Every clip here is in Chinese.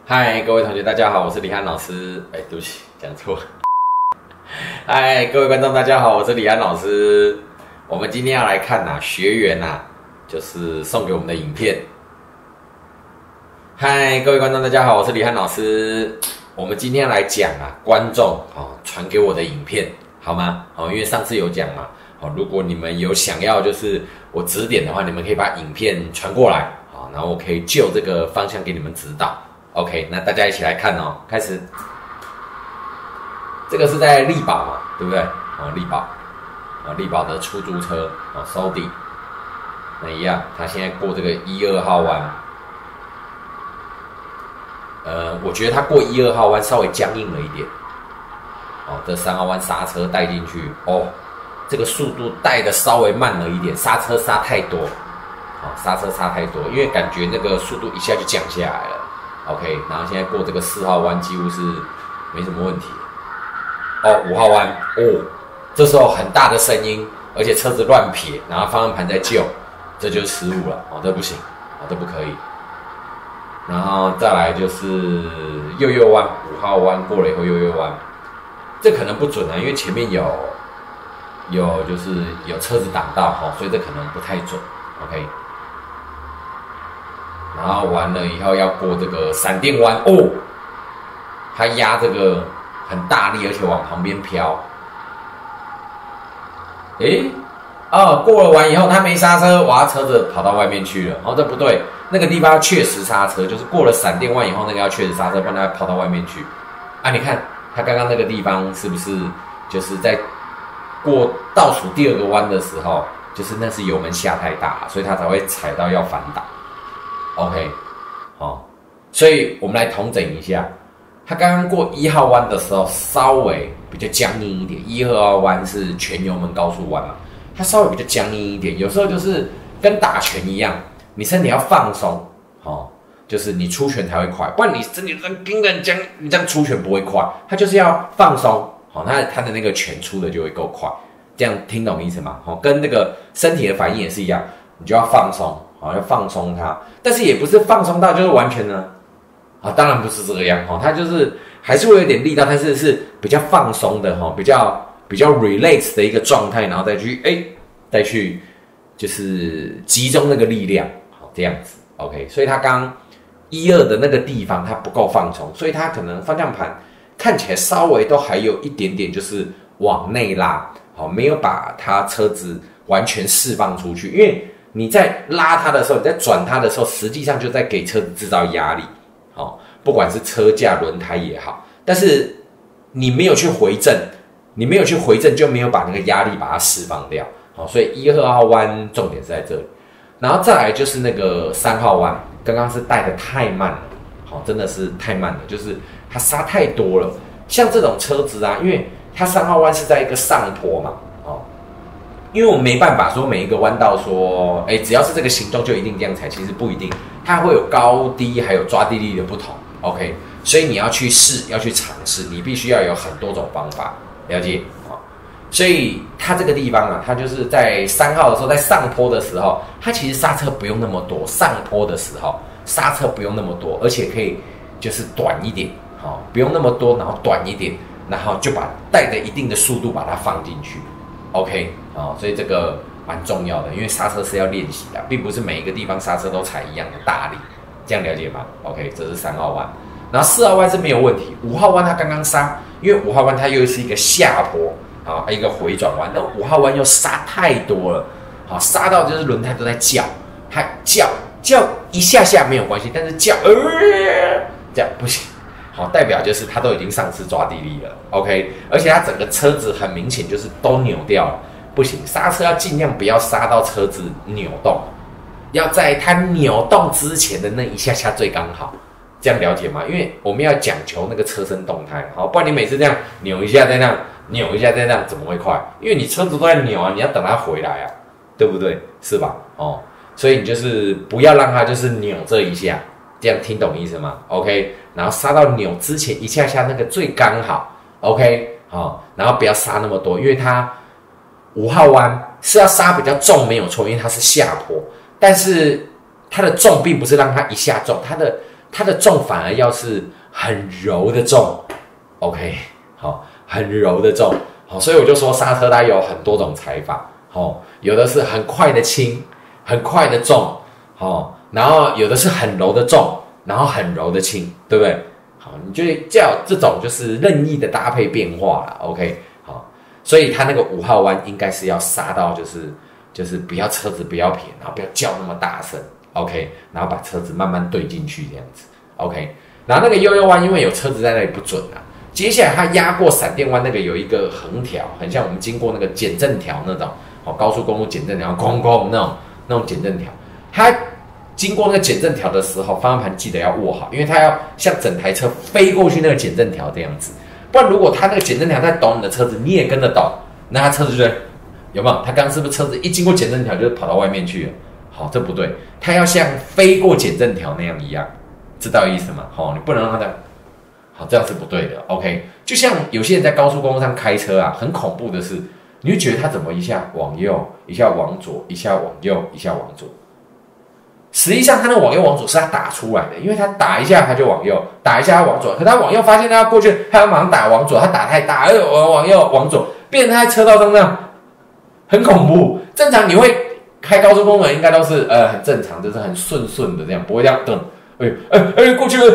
嗨，各位同学，大家好，我是李安老师。对不起，讲错了。嗨，各位观众，大家好，我是李安老师。我们今天要来看学员就是送给我们的影片。嗨，各位观众，大家好，我是李安老师。我们今天要来讲观众传给我的影片，好吗？因为上次有讲嘛，如果你们有想要就是我指点的话，你们可以把影片传过来，然后我可以就这个方向给你们指导。OK， 那大家一起来看开始。这个是在力宝嘛，对不对？力宝的出租车收底，那一样，他现在过这个1、2号弯，我觉得他过1、2号弯稍微僵硬了一点，这3号弯刹车带进去，这个速度带的稍微慢了一点，刹车刹太多，因为感觉那个速度一下就降下来了。OK， 然后现在过这个4号弯几乎是没什么问题。5号弯这时候很大的声音，而且车子乱撇，然后方向盘在救，这就是失误了这不行这不可以。然后再来就是右弯5号弯过了以后右弯，这可能不准因为前面有就是有车子挡到所以这可能不太准。OK。然后完了以后要过这个闪电弯他压这个很大力，而且往旁边飘。过了弯以后他没刹车，车子跑到外面去了。这不对，那个地方要确实刹车，就是过了闪电弯以后那个要确实刹车，不然它跑到外面去。你看他刚刚那个地方是不是就是在过倒数第2个弯的时候，就是那是油门下太大，所以他才会踩到要反打。OK， 所以我们来统整一下，他刚刚过1号弯的时候稍微比较僵硬一点，1、2号弯是全油门高速弯嘛，它稍微比较僵硬一点，有时候就是跟打拳一样，你身体要放松，就是你出拳才会快，不然你身体这样盯着僵，你这样出拳不会快，它就是要放松，它的那个拳出的就会够快，这样听懂意思吗？跟那个身体的反应也是一样，你就要放松。要放松它，但是也不是放松到就是完全呢，当然不是这个样，它就是还是会有点力道，但是是比较放松的，比较 relax 的一个状态，然后再去就是集中那个力量，这样子 ，OK， 所以它刚1、2的那个地方它不够放松，所以它可能方向盘看起来稍微都还有一点点就是往内拉，没有把它车子完全释放出去，因为你在拉它的时候，你在转它的时候，实际上就在给车子制造压力，不管是车架、轮胎也好，但是你没有去回正，就没有把那个压力把它释放掉，所以1、2号弯重点是在这里，然后再来就是那个3号弯，刚刚是带的太慢了，真的是太慢了，就是它刹太多了，像这种车子因为它3号弯是在一个上坡嘛。因为我们没办法说每一个弯道说，只要是这个形状就一定这样踩，其实不一定，它会有高低还有抓地力的不同 ，OK， 所以你要去试，要去尝试，你必须要有很多种方法，了解？所以它这个地方它就是在3号的时候，在上坡的时候，它其实刹车不用那么多，上坡的时候刹车不用那么多，而且可以就是短一点，不用那么多，然后短一点，然后就把带着一定的速度把它放进去。OK， 所以这个蛮重要的，因为刹车是要练习的，并不是每一个地方刹车都踩一样的大力，这样了解吗 ？OK， 这是3号弯，然后4号弯是没有问题，5号弯它刚刚刹，因为5号弯它又是一个下坡一个回转弯，那5号弯又刹太多了，刹到就是轮胎都在叫，它叫一下下没有关系，但是叫这样不行。代表就是它都已经丧失抓地力了 ，OK， 而且它整个车子很明显就是都扭掉了，不行，刹车要尽量不要刹到车子扭动，要在它扭动之前的那一下下最刚好，这样了解吗？因为我们要讲求那个车身动态，不然你每次这样扭一下再那样，扭一下再那样，怎么会快？因为你车子都在扭你要等它回来对不对？是吧？所以你就是不要让它就是扭这一下。这样听懂意思吗 ？OK， 然后刹到扭之前一下下那个最刚好 ，OK， 然后不要刹那么多，因为它5号弯是要刹比较重没有错，因为它是下坡，但是它的重并不是让它一下重，它的它的重反而要是很柔的重 ，OK， 好，很柔的重，好，所以我就说刹车它有很多种踩法，好，有的是很快的轻，很快的重，好，然后有的是很柔的重，然后很柔的轻，对不对？好，你就叫这种就是任意的搭配变化啦 ，OK， 好，所以它那个5号弯应该是要刹到就是不要车子不要撇，然后不要叫那么大声 ，OK， 然后把车子慢慢对进去这样子 ，OK， 然后那个右弯因为有车子在那里不准啊，接下来它压过闪电弯那个有一个横条，很像我们经过那个减震条那种，哦，高速公路减震条，咣咣那种减震条，它经过那个减震条的时候，方向盘记得要握好，因为它要像整台车飞过去那个减震条这样子，不然如果它那个减震条在抖你的车子，你也跟着抖，那它车子就会有没有？它刚刚是不是车子一经过减震条就跑到外面去了？好，这不对，它要像飞过减震条那样一样，知道意思吗？好，你不能让它的，好，这样是不对的。OK， 就像有些人在高速公路上开车啊，很恐怖的是，你会觉得他怎么一下往右，一下往左，一下往右，一下往左。实际上，他那个往右往左是他打出来的，因为他打一下他就往右，打一下他往左。可他往右发现他要过去，他要马上打往左，他打太大，往右往左，变成他在车道上这样，很恐怖。正常你会开高速公路应该都是很正常，就是很顺的这样，不会这样等，过去了，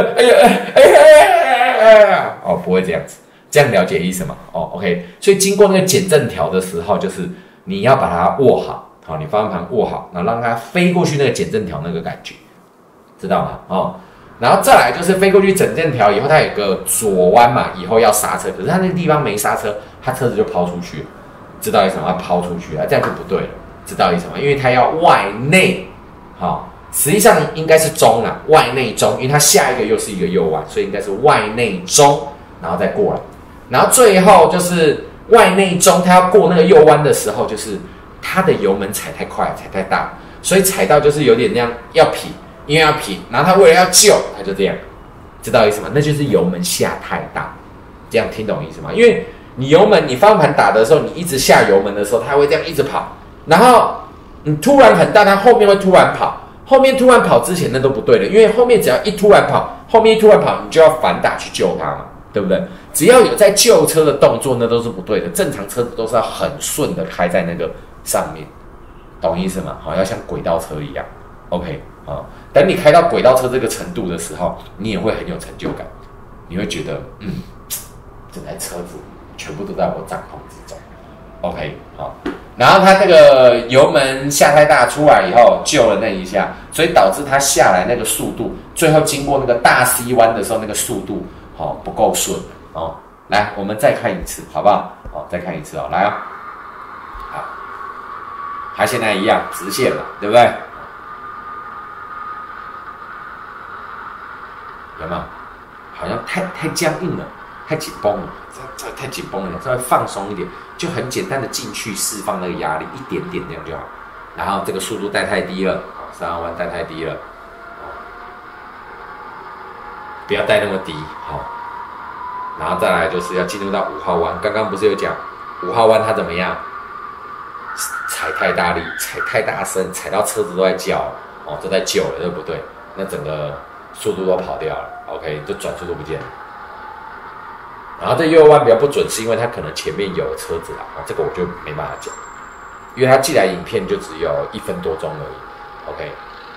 哦，不会这样子，这样了解意思吗？哦 ，OK， 所以经过那个减震条的时候，就是你要把它握好。好，你方向盘握好，然后让它飞过去那个减震条那个感觉，知道吗？哦，然后再来就是飞过去减震条以后，它有个左弯嘛，以后要刹车，可是它那个地方没刹车，它车子就抛出去了，知道意思吗？它抛出去了，这样就不对了，知道意思吗？因为它要外内，好，实际上应该是中啦，外内中，因为它下一个又是一个右弯，所以应该是外内中，然后再过来，然后最后就是外内中，它要过那个右弯的时候，就是它的油门踩太快，踩太大，所以踩到就是有点那样要劈，因为要劈，然后他为了要救，他就这样，知道意思吗？那就是油门下太大，这样听懂意思吗？因为你油门，你方向盘打的时候，你一直下油门的时候，它会这样一直跑，然后你突然很大，它后面会突然跑，后面突然跑之前那都不对的，因为后面只要一突然跑，后面一突然跑，你就要反打去救它嘛，对不对？只要有在救车的动作，那都是不对的。正常车子都是要很顺的开在那个上面，懂意思吗？好，要像轨道车一样 ，OK 啊。等你开到轨道车这个程度的时候，你也会很有成就感，你会觉得，这台车子全部都在我掌控之中 ，OK 好。然后它那个油门下太大出来以后，救了那一下，所以导致它下来那个速度，最后经过那个大 C 弯的时候，那个速度不够顺哦。来，我们再看一次，好不好？好，再看一次哦，来哦。好，它现在一样直线嘛，对不对？有没有？好像太僵硬了，太紧绷了，太紧绷了，稍微放松一点，就很简单的进去释放那个压力，一点点这样就好。然后这个速度带太低了，上弯带太低了，不要带那么低，好。然后再来就是要进入到5号弯，刚刚不是有讲5号弯它怎么样？踩太大力，踩太大声，踩到车子都在叫哦，都在救了，对不对？那整个速度都跑掉了 ，OK， 就转速都不见了。然后这右弯比较不准，是因为它可能前面有车子啦，这个我就没办法讲，因为它寄来影片就只有1分多钟而已 ，OK。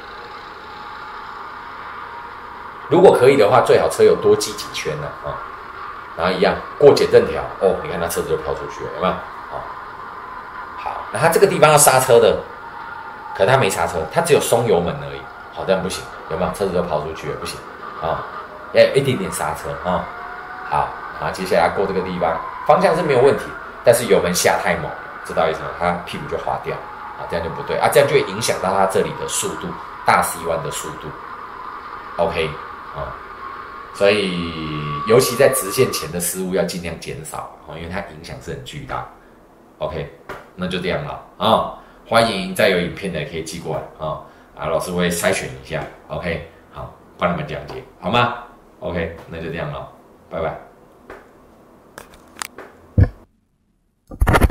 如果可以的话，最好车友多记几圈呢啊。然后一样过减震条哦，你看它车子就飘出去了，有没有？好，那它这个地方要刹车的，可是它没刹车，它只有松油门而已。好，这样不行，有没有？车子就跑出去了，不行啊，要一点点刹车啊。好，然后接下来过这个地方，方向是没有问题，但是油门下太猛，知道意思吗？它屁股就滑掉啊，这样就不对啊，这样就会影响到它这里的速度，大 C 弯的速度。OK 啊。所以，尤其在直线前的失误要尽量减少因为它影响是很巨大。OK， 那就这样了啊！欢迎再有影片的可以寄过来老师会筛选一下。OK， 好，帮你们讲解好吗 ？OK， 那就这样了，拜拜。